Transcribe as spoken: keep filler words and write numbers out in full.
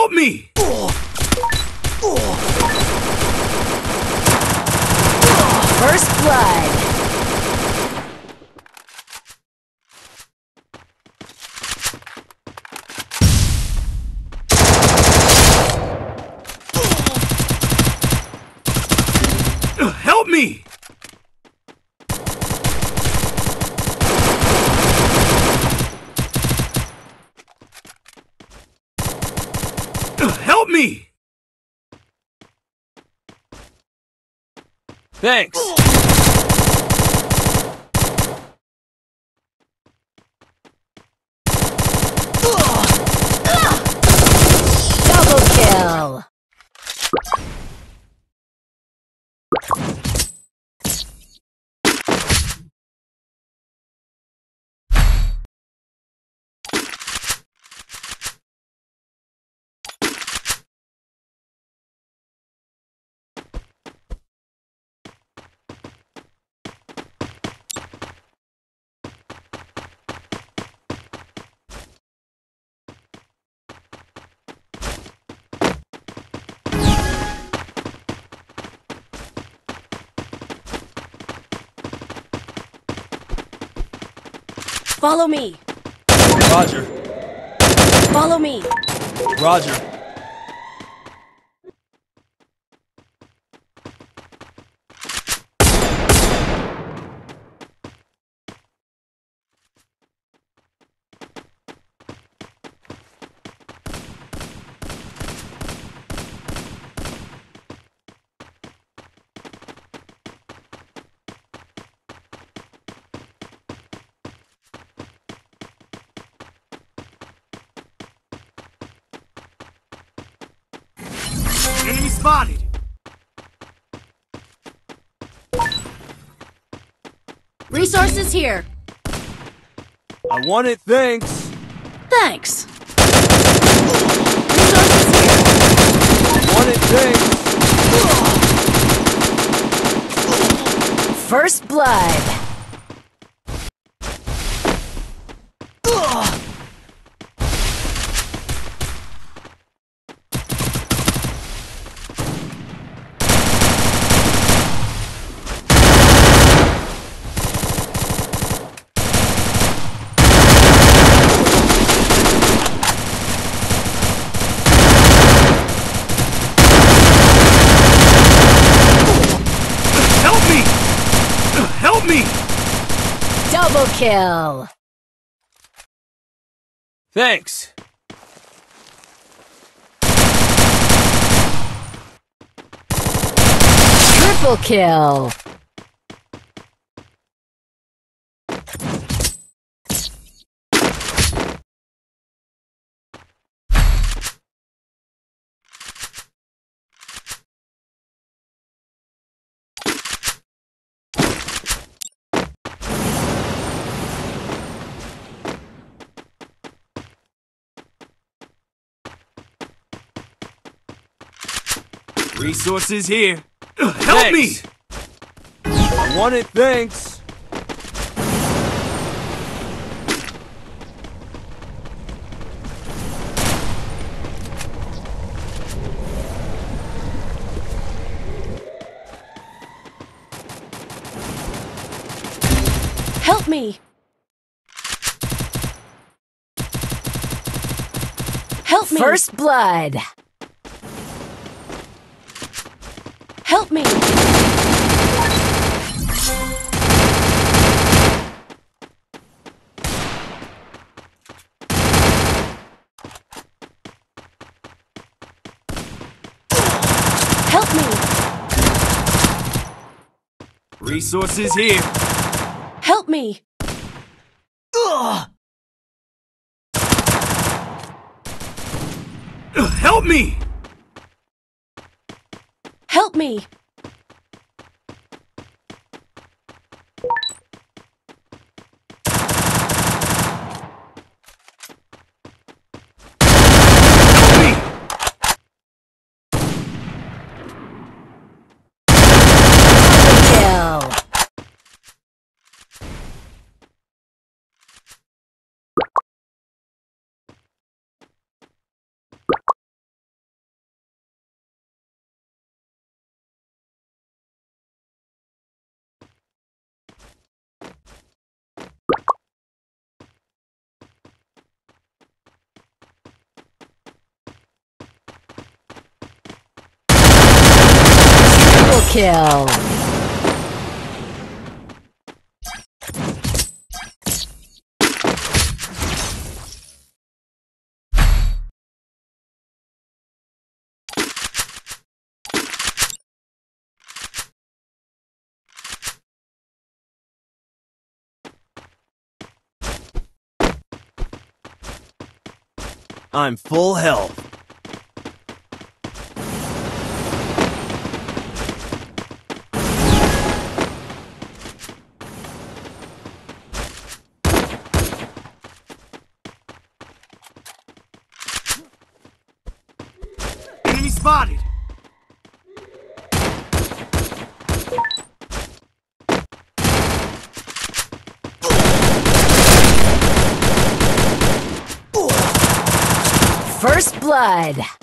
Help me! First blood. Help me! Help me! Thanks. Double kill. Follow me. Roger. Follow me. Roger. Enemy spotted! Resources here. I want it, thanks. Thanks. Resources here. I want it, thanks. First blood. Help me! Help me! Double kill. Thanks. Triple kill. Resources here. Help Thanks. me! I want it, thanks. Help me. Help me. First blood. Help me. Help me. Resources here. Help me. Help me! Help me. kill. I'm full health. Enemy spotted! First blood.